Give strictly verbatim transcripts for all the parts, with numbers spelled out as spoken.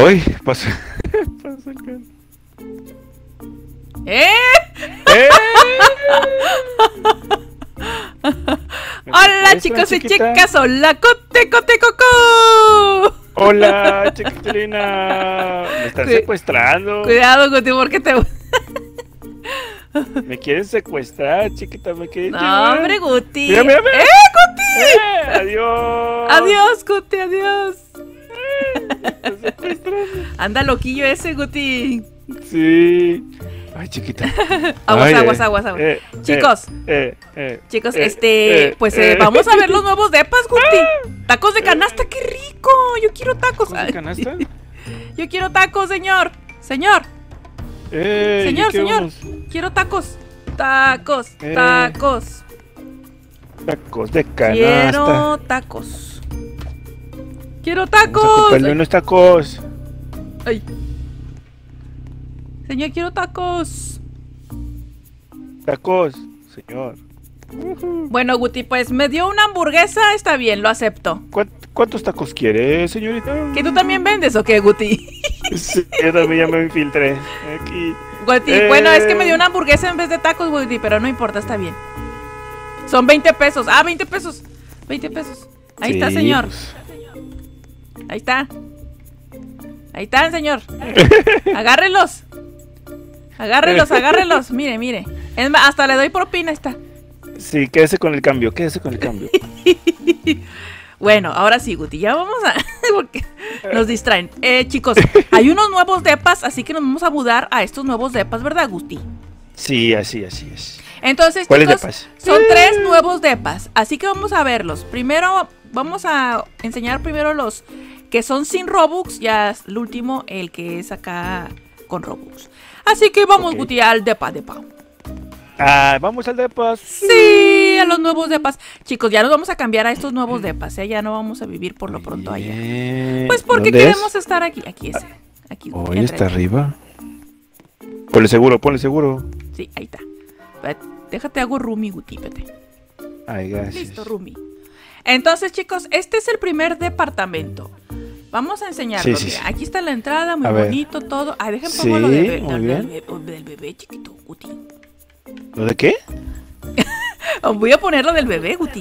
Hoy pasa. Pasa el carro. ¡Eh! ¡Eh! Hola chicos y chicas, hola Cote, Cote, Coco. Hola, chiquitilina. Me están Cu secuestrando. Cuidado, Guti, porque te... Me quieren secuestrar, chiquita, me quieren No, llevar. hombre, Guti. Mira, mira, mira. ¡Eh, Guti! ¡Eh! ¡Adiós! Adiós, Guti, adiós. Me están secuestrando. Anda loquillo ese, Guti. Sí. Ay, chiquita. Aguas, Ay, aguas, eh, aguas, aguas. eh, Chicos, eh, eh, chicos, eh, este, eh, pues eh, eh. vamos a ver los nuevos depas, Guti. Tacos de canasta, qué rico. Yo quiero tacos. ¿Tacos de canasta? Yo quiero tacos, señor. Señor, Eh, señor, ¿y qué señor. vamos? Quiero tacos. Tacos, Eh. tacos. Tacos de canasta. Quiero tacos. Quiero Vamos a tacos. comprarle unos tacos. Ay. Señor, quiero tacos. Tacos, señor. Bueno, Guti, pues me dio una hamburguesa, está bien, lo acepto. ¿Cuánt- ¿Cuántos tacos quiere, señorita? ¿Que tú también vendes o qué, Guti? Sí, yo también ya me infiltré. Aquí. Guti, Eh. bueno, es que me dio una hamburguesa en vez de tacos, Guti, pero no importa, está bien. Son veinte pesos. Ah, veinte pesos. veinte pesos. Ahí Sí, está, señor. pues. Ahí está. Ahí están, señor. Agárrenlos. Agárrenlos, agárrenlos. Mire, mire. Es más, hasta le doy propina, está. Sí, quédese con el cambio, quédese con el cambio. Bueno, ahora sí, Guti, ya vamos a... porque nos distraen. Eh, chicos, hay unos nuevos depas, así que nos vamos a mudar a estos nuevos depas, ¿verdad, Guti? Sí, así, así es. Entonces, ¿Cuáles chicos, depas? son tres nuevos depas, así que vamos a verlos. Primero, vamos a enseñar primero los que son sin Robux, ya es el último, el que es acá con Robux. Así que vamos, Ok. Guti, al depa, depa. Ah, vamos al depas. Sí, a los nuevos depas. Chicos, ya nos vamos a cambiar a estos nuevos depas, ¿eh? Ya no vamos a vivir por lo pronto allá. Bien. Pues porque ¿Dónde queremos es? estar aquí. Aquí es. Aquí. Hoy entra, está entra. arriba. Ponle seguro, ponle seguro. Sí, ahí está. Espérate, déjate, hago roomie, Guti, espérate. Ay, gracias. Listo, roomie. Entonces, chicos, este es el primer departamento. Vamos a enseñarlo. Sí, sí, Mira, sí. aquí está la entrada, muy A ver. bonito todo. Ay, déjenme Sí, pongo lo de be- muy del, bien. bebé, del bebé, chiquito, Guti. ¿Lo de qué? Voy a poner lo del bebé, Guti.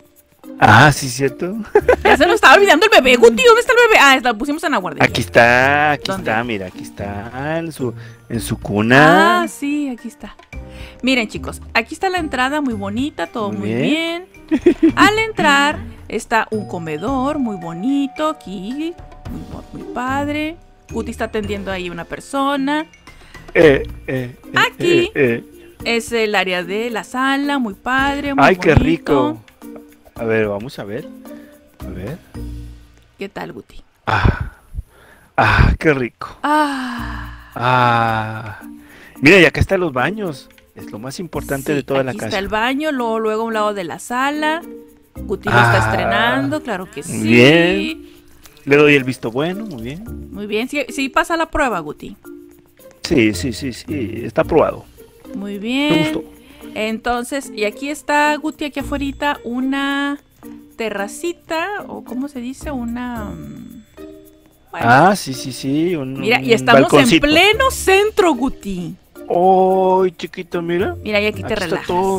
Ah, sí, cierto. Ya se nos estaba olvidando el bebé, Guti. ¿Dónde está el bebé? Ah, lo pusimos en la guardería. Aquí está, aquí ¿Dónde? está, mira, aquí está en su, en su cuna. Ah, sí, aquí está. Miren, chicos, aquí está la entrada muy bonita, todo muy, Muy bien. Al entrar está un comedor muy bonito aquí, muy, muy padre. Guti está atendiendo ahí una persona. Eh, eh, eh, Aquí. eh, eh. Es el área de la sala, muy padre, muy Ay, qué bonito. rico. A ver, vamos a ver. A ver. ¿Qué tal, Guti? Ah, ah, qué rico. Ah, Ah, mira, y acá están los baños. Es lo más importante sí, de toda la aquí casa. está el baño, luego, luego a un lado de la sala. Guti lo Ah, está estrenando, claro que sí. bien. Le doy el visto bueno, muy bien. Muy bien, sí, sí pasa la prueba, Guti. Sí, sí, sí, sí, está aprobado. Muy Me bien. gustó. Entonces, y aquí está, Guti, aquí afuera, una terracita, o ¿cómo se dice? Una... mm, bueno, Ah, sí, sí, sí. Un, mira, y un estamos balconcito. en pleno centro, Guti. ¡Ay, chiquito, mira! Mira, y aquí te Aquí está relajas. todo.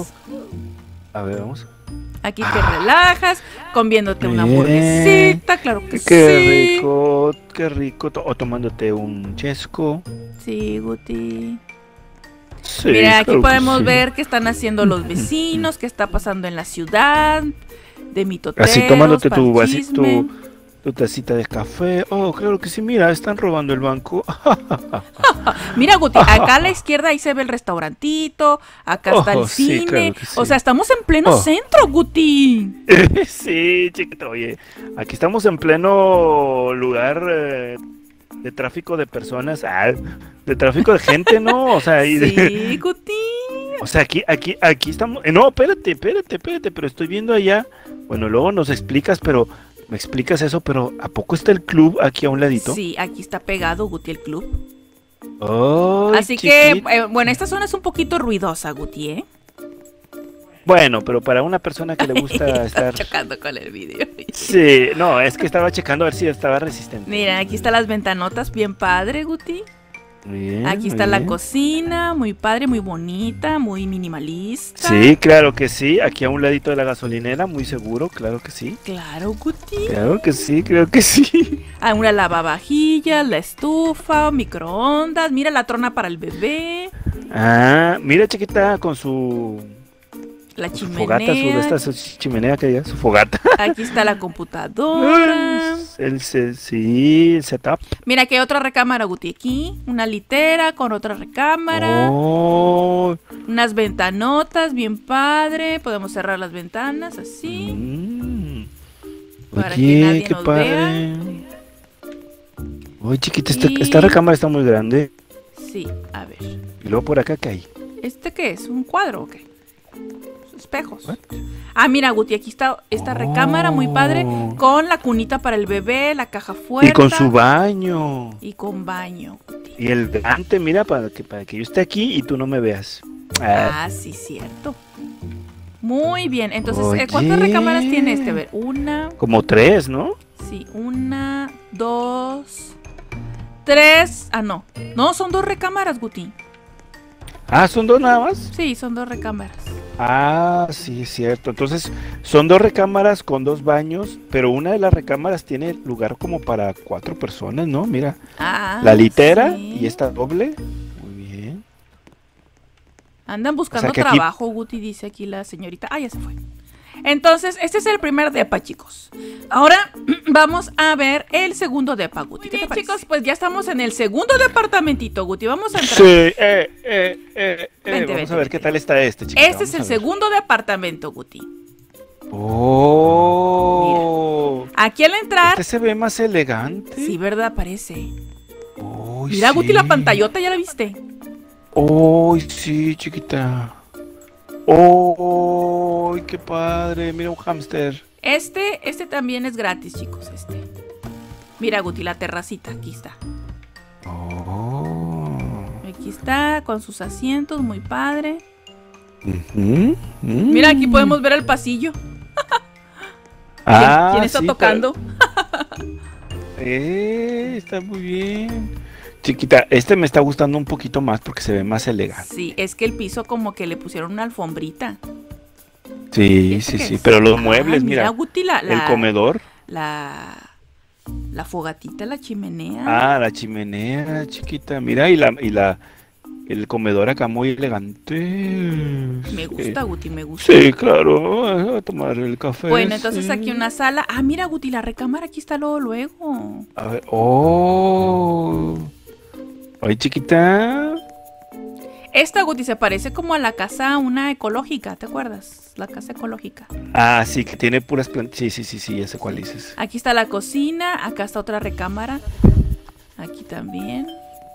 A ver, vamos. Aquí te Ah. relajas, comiéndote una Bien. hamburguesita, claro que Qué sí. rico, qué rico. To- O tomándote un chesco. Sí, Guti. Sí, Mira, aquí claro que podemos sí. ver qué están haciendo los vecinos, qué está pasando en la ciudad, de mitoteros, Así tomándote pa'l tu vasito, chisme. tu tacita de café. Oh, claro que sí, mira, están robando el banco. Mira, Guti, acá a la izquierda ahí se ve el restaurantito, acá está el Oh, sí, cine. claro que sí. O sea, estamos en pleno Oh. centro, Guti. Sí, chiquito, oye, aquí estamos en pleno lugar eh, de tráfico de personas, ah, de tráfico de gente, ¿no? O sea, y de- Sí, Guti. o sea, aquí, aquí, aquí estamos. eh, No, espérate, espérate, espérate, pero estoy viendo allá. Bueno, luego nos explicas, pero me explicas eso, pero ¿a poco está el club aquí a un ladito? Sí, aquí está pegado, Guti, el club. Ay, Así que, chiquito. eh, bueno, esta zona es un poquito ruidosa, Guti, ¿eh? Bueno, pero para una persona que le gusta estar... chocando con el vídeo. Sí, no, es que estaba checando a ver si estaba resistente. Mira, aquí están las ventanotas, bien padre, Guti. Muy bien, Aquí muy está la bien. cocina, muy padre, muy bonita, muy minimalista. Sí, claro que sí. Aquí a un ladito de la gasolinera, muy seguro, claro que sí. Claro, Guti. Claro que sí, creo que sí. Ah, una lavavajillas, la estufa, microondas. Mira la trona para el bebé. Ah, mira, chiquita, con su, La con su fogata, su, chimenea. esta, su chimenea que ya, su fogata. Aquí está la computadora. El, se- sí, el setup. Mira que hay otra recámara, Guti. Aquí, una litera con otra recámara. Oh, Unas ventanotas, bien padre. Podemos cerrar las ventanas así. mm. Para que Oye, nadie qué nos padre. Oye, chiquita, esta, Y- esta recámara está muy grande. Sí, a ver. Y luego por acá, ¿qué hay? ¿Este qué es? ¿Un cuadro o qué? Espejos. What? Ah, mira, Guti, aquí está esta recámara muy padre Oh. con la cunita para el bebé, la caja fuerte. Y con su baño. Y con baño, Guti. Y el delante, mira, para que, para que yo esté aquí y tú no me veas. Ah, Ah, sí, cierto. Muy bien. Entonces, Oye. eh, ¿cuántas recámaras tiene este? A ver, una, como tres, ¿no? sí, una, dos, tres. Ah, no. No, son dos recámaras, Guti. Ah, ¿son dos nada más? Sí, son dos recámaras. Ah, sí, es cierto. Entonces, son dos recámaras con dos baños, pero una de las recámaras tiene lugar como para cuatro personas, ¿no? Mira, Ah, la litera sí. y esta doble. Muy bien. Andan buscando O sea que aquí- trabajo, Guti, dice aquí la señorita. Ah, ya se fue. Entonces, este es el primer depa, chicos. Ahora vamos a ver el segundo depa, Guti. ¿Qué te parece? Chicos, pues ya estamos en el segundo departamentito, Guti. Vamos a entrar. Sí, eh, eh, eh, eh, Vente, vamos vente, a ver vente. qué tal está este, chiquita. Este es el vamos a ver. segundo departamento, Guti. Oh, Aquí al entrar, este se ve más elegante. sí, ¿verdad? Parece. Uy, Mira, Guti, la sí. pantallota, ¿ya la viste? ¡Uy, sí, chiquita! ¡Oh, qué padre! Mira un hámster. Este, este también es gratis, chicos, este. Mira, Guti, la terracita, aquí está. Oh. Aquí está, con sus asientos, muy padre. Ujú, mm. Mira, aquí podemos ver el pasillo. Ah, ¿Quién está sí, tocando? pero- Eh, está muy bien. Chiquita, este me está gustando un poquito más porque se ve más elegante. Sí, es que el piso como que le pusieron una alfombrita. Sí, ¿Este sí, qué sí. es? Pero los Ay, muebles, mira. Guti, la, El la, comedor. la, la fogatita, la chimenea. Ah, la chimenea, chiquita. Mira, y la, y la, el comedor acá muy elegante. Me Sí. gusta, Guti, me gusta. Sí, claro, a tomar el café. Bueno, entonces sí. aquí una sala. Ah, mira, Guti, la recámara aquí está luego, luego. A ver, oh. Ay, chiquita. Esta, Guti, se parece como a la casa, una ecológica, ¿te acuerdas? La casa ecológica. Ah, sí, que tiene puras plantas. Sí, sí, sí, sí, ya sé cuál dices. Aquí está la cocina, acá está otra recámara. Aquí también.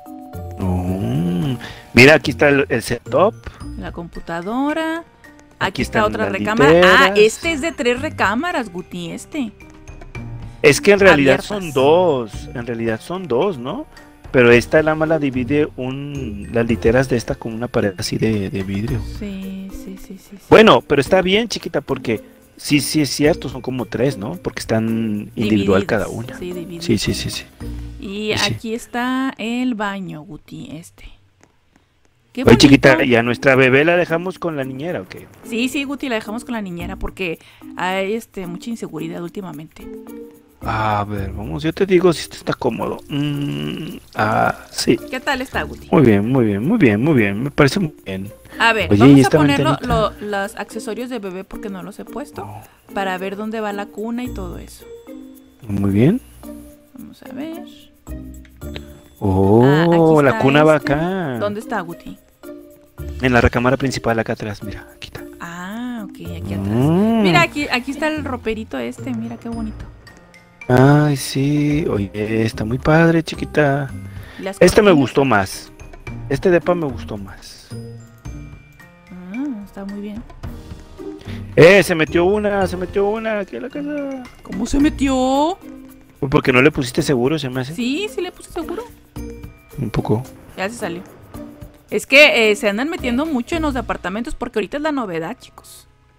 Oh. Mira, aquí está el, el setup. La computadora. Aquí, Aquí está están otra las recámara. literas. Ah, este es de tres recámaras, Guti, este. Es que en realidad Abiertas. son dos. En realidad son dos, ¿no? Pero esta la la divide un, las literas de esta con una pared así de, de vidrio. Sí, sí, sí, sí. sí. Bueno, pero está bien, chiquita, porque sí, sí es cierto, son como tres, ¿no? Porque están individual Divididas, cada una. Sí, divididas. Sí, sí, sí, sí. Y Sí. aquí está el baño, Guti, este. Qué Oye, bonito. chiquita, ¿y a nuestra bebé la dejamos con la niñera o qué? Sí, sí, Guti, la dejamos con la niñera porque hay este, mucha inseguridad últimamente. A ver, vamos, yo te digo si esto está cómodo. Mm, ah, sí. ¿Qué tal está, Guti? Muy bien, muy bien, muy bien, muy bien. Me parece muy bien. A ver, Oye, ¿y vamos a esta poner lo- ventanita? lo- los accesorios de bebé porque no los he puesto. Para ver dónde va la cuna y todo eso. Muy bien. Vamos a ver. Oh, Ah, aquí la está cuna va este. acá. ¿Dónde está, Guti? En la recámara principal, acá atrás, mira, aquí está. Ah, ok, aquí atrás. Mm. Mira, aquí, aquí está el roperito este, mira qué bonito. Ay, sí. Oye, está muy padre, chiquita. Las Este me cortinas. gustó más. Este depa me gustó más. Ah, está muy bien. Eh, se metió una, se metió una aquí en la casa. ¿Cómo se metió? Porque no le pusiste seguro, se me hace. Sí, sí le puse seguro. Un poco. Ya se salió. Es que eh, se andan metiendo mucho en los departamentos porque ahorita es la novedad, chicos.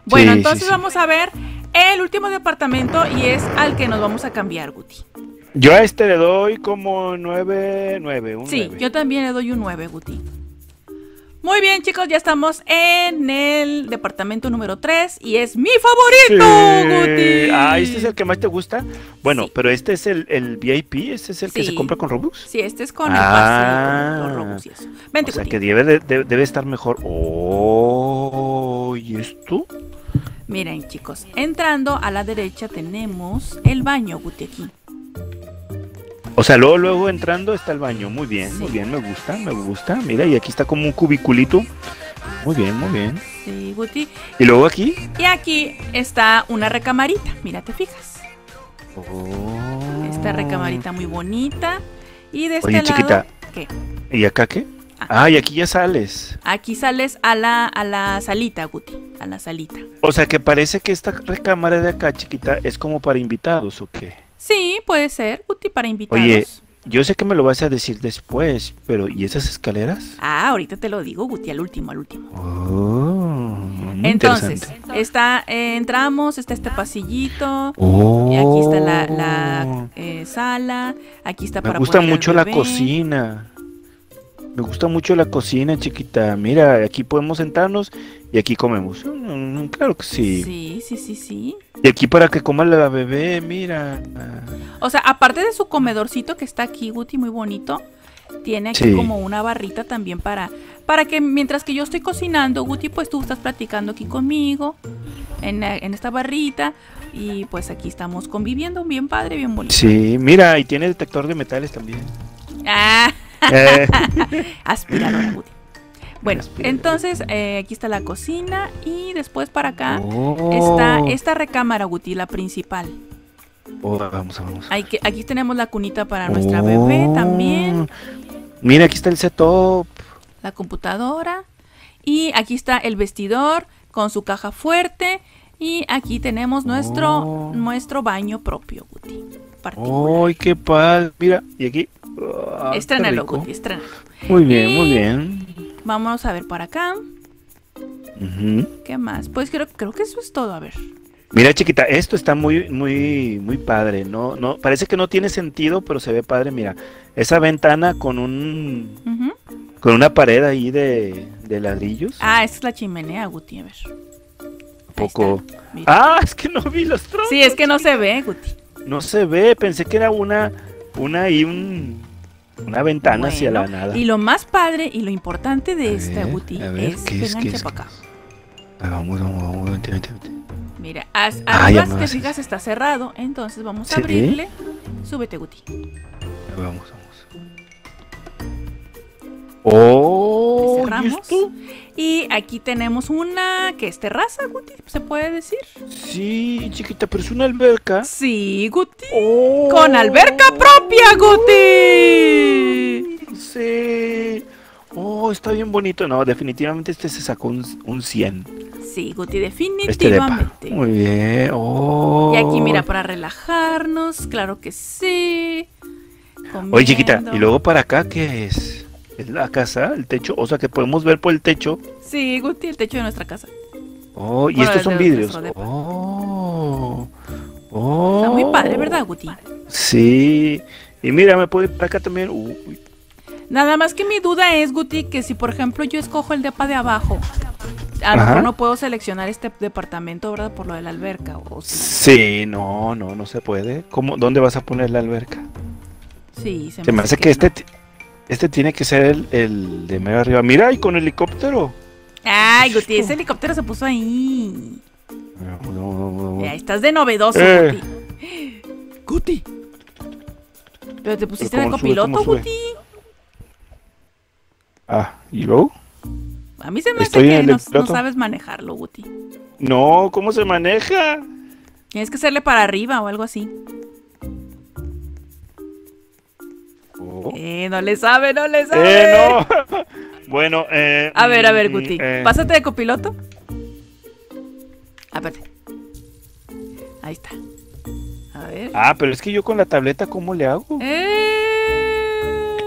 Bueno, Sí, entonces sí, sí. vamos a ver el último departamento y es al que nos vamos a cambiar, Guti. Yo a este le doy como nueve, nueve, un Sí, nueve. yo también le doy un nueve, Guti. Muy bien, chicos, ya estamos en el departamento número tres y es mi favorito, Guti. Ah, ¿este es el que más te gusta? Bueno, Sí. pero este es el, el V I P, ¿este es el que Sí. se compra con Robux? Sí, este es con Ah. el pase, con los Robux y eso. Vente, O sea Guti. que debe, de- de- debe estar mejor. Oh, ¿y esto? Miren, chicos, entrando a la derecha tenemos el baño, Guti, aquí. O sea, luego, luego entrando está el baño. Muy bien, Sí. muy bien, me gusta, me gusta. Mira, y aquí está como un cubiculito. Muy bien, muy bien. Sí, Guti. Y luego aquí. Y aquí está una recamarita, mira, te fijas. Oh. Esta recamarita muy bonita. Y de este Oye, lado, chiquita. ¿qué? ¿Y acá qué? Ah. Ah, y aquí ya sales. Aquí sales a la, a la salita, Guti, a la salita. O sea que parece que esta recámara de acá, chiquita, es como para invitados, ¿o qué? Sí, puede ser, Guti, para invitados. Oye, yo sé que me lo vas a decir después, pero ¿y esas escaleras? Ah, ahorita te lo digo, Guti, al último, al último. Oh, muy Entonces, interesante. está, eh, entramos, está este pasillito. Oh, Y aquí está la, la, eh, sala. Aquí está me para gusta poner al mucho la bebé. cocina. Me gusta mucho la cocina, chiquita. Mira, aquí podemos sentarnos y aquí comemos. Mm, claro que sí. Sí, sí, sí, sí. Y aquí para que coma la bebé, mira. O sea, aparte de su comedorcito que está aquí, Guti, muy bonito, tiene aquí Sí. como una barrita también para, para que mientras que yo estoy cocinando, Guti, pues tú estás platicando aquí conmigo, en, eh, en esta barrita, y pues aquí estamos conviviendo, bien padre, bien bonito. Sí, mira, y tiene detector de metales también. Ah, Eh, aspiradora, Guti. Bueno, Aspiradora. entonces eh, aquí está la cocina y después para acá oh. está esta recámara, Guti, la principal. Oh, vamos, vamos. Hay que, aquí tenemos la cunita para nuestra bebé Oh. también, Mira, aquí está el setup. la computadora y aquí está el vestidor con su caja fuerte y aquí tenemos nuestro, Oh. nuestro baño propio, Guti, particular. ¡Ay, qué padre! Mira, y aquí. Ah, qué Estrénalo, rico. Guti, estrénalo. Muy bien, Y- muy bien. Vamos a ver para acá. Ujú. ¿Qué más? Pues creo, creo que eso es todo, a ver. Mira, chiquita, esto está muy, muy, muy padre. No, no, parece que no tiene sentido, pero se ve padre. Mira, esa ventana con un, Ujú. con una pared ahí de, de ladrillos. Ah, esa es la chimenea, Guti, a ver. Un poco. Ahí está, mira. Ah, es que no vi los troncos. Sí, es que no se ve, Guti. No se ve. Pensé que era una, una y un, una ventana hacia Bueno, la nada. Y lo más padre y lo importante de A esta, ver, Guti, a ver, es, ¿qué es, vénganse qué es, para acá. Ah, vamos, vamos, vamos, vente, vente, vente. Mira, as- Ah, arriba, ya si me te vas a- fijas, está cerrado. Entonces vamos a ¿Sí? abrirle. Súbete, Guti. Vamos, vamos. Oh, ¿y Cerramos. esto? Y aquí tenemos una que es terraza, Guti, ¿se puede decir? Sí, chiquita, pero es una alberca. Sí, Guti. Oh. Con alberca propia, Guti. Sí. Oh, está bien bonito. No, definitivamente este se sacó un, un cien. Sí, Guti, Este depa. definitivamente. Muy bien. Oh. Y aquí, mira, para relajarnos, claro que sí. Oye, chiquita, Comiendo. ¿y luego para acá qué es? ¿Es la casa, el techo? O sea, que podemos ver por el techo. Sí, Guti, el techo de nuestra casa. Oh, y Bueno, estos son de vidrios. nuestro depa. Oh. Oh. Está muy padre, ¿verdad, Guti? Sí. Y mira, me puedo ir para acá también. Uy. Nada más que mi duda es, Guti, que si por ejemplo yo escojo el depa de abajo, a lo Ajá. mejor no puedo seleccionar este departamento, ¿verdad? Por lo de la alberca. O sí. Sí, no, no, no se puede. ¿Cómo, ¿Dónde vas a poner la alberca? Sí, se Se me hace que no. este, ti- este tiene que ser el, el de medio arriba. Mira, y con helicóptero. Ay, Guti, ese helicóptero se puso ahí. No, no, no, no. Ya estás de novedoso, Eh. Guti. Guti. Pero te pusiste Pero de ¿cómo sube, copiloto, cómo sube? Guti. Ah, ¿y luego? A mí se me hace Estoy en que el no, no piloto. sabes manejarlo, Guti. No, ¿cómo se maneja? Tienes que hacerle para arriba o algo así. Oh. Eh, no le sabe, no le sabe. Eh, no. Bueno, eh. A ver, a ver, mm, Guti. eh, Pásate de copiloto. Aparte. Ahí está. A ver. Ah, pero es que yo con la tableta, ¿cómo le hago? Eh...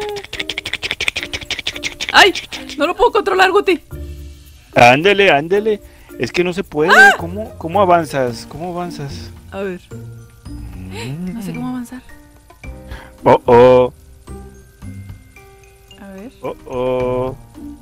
¡Ay! No lo puedo controlar, Guti. Ándele, ándele. Es que no se puede. ¡Ah! ¿Cómo, ¿Cómo avanzas? ¿Cómo avanzas? A ver. Mm. No sé cómo avanzar. Oh, oh. A ver. Oh, oh.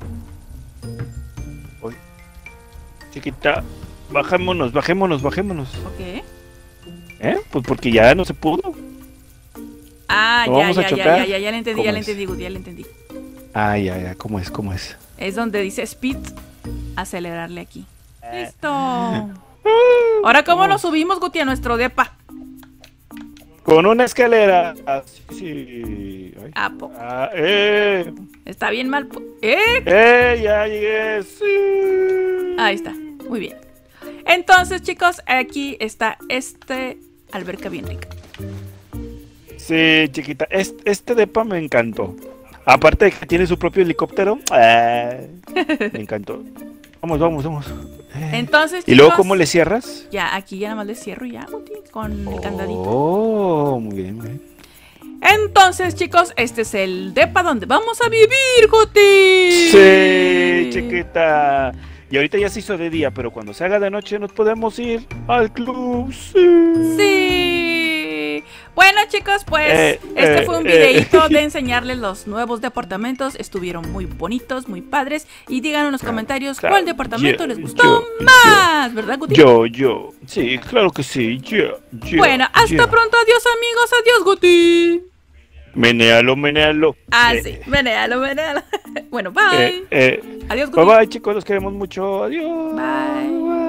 Uy. Chiquita, bajémonos, bajémonos, bajémonos. Ok. ¿Eh? Pues porque ya no se pudo. Ah, ¿No ya, vamos a ya, ya, chocar? ya, ya, ya le entendí, ya ¿Cómo le es? entendí, Guti, ya le entendí. Ay, ay, ay, ¿cómo es? ¿Cómo es? Es donde dice speed, acelerarle aquí. Eh. Listo. Ahora, ¿cómo nos subimos, Guti, a nuestro depa? Con una escalera. Ah, sí, sí. Ay. ¿A poco? Ah, eh. Está bien mal. pu- ¿Eh? Eh, ya llegué. Sí. Ahí está. Muy bien. Entonces, chicos, aquí está este alberca bien rica. Sí, chiquita. Este, este depa me encantó. Aparte de que tiene su propio helicóptero. eh, me encantó. Vamos, vamos, vamos. Eh. Entonces, ¿Y luego chicos, cómo le cierras? Ya, aquí ya nada más le cierro ya, Guti, con el candadito. Oh, muy bien, muy bien. Entonces, chicos, este es el depa donde vamos a vivir, Guti. Sí, chiquita. Y ahorita ya se hizo de día, pero cuando se haga de noche nos podemos ir al club. Sí. Sí. Bueno, chicos, pues Eh, este eh, fue un eh. videito de enseñarles los nuevos departamentos. Estuvieron muy bonitos, muy padres. Y digan en los comentarios claro. cuál departamento Yo, les gustó yo, más, ¿verdad, Guti? Yo, yo. Sí, claro que sí. Yo, yo. Bueno, hasta yo. pronto. Adiós, amigos. Adiós, Guti. Menéalo, menéalo. Ah, Eh, sí. Venéalo, venéalo. Bueno, bye. Eh, eh. Adiós, Guti. Bye bye, chicos. Los queremos mucho. Adiós. Bye.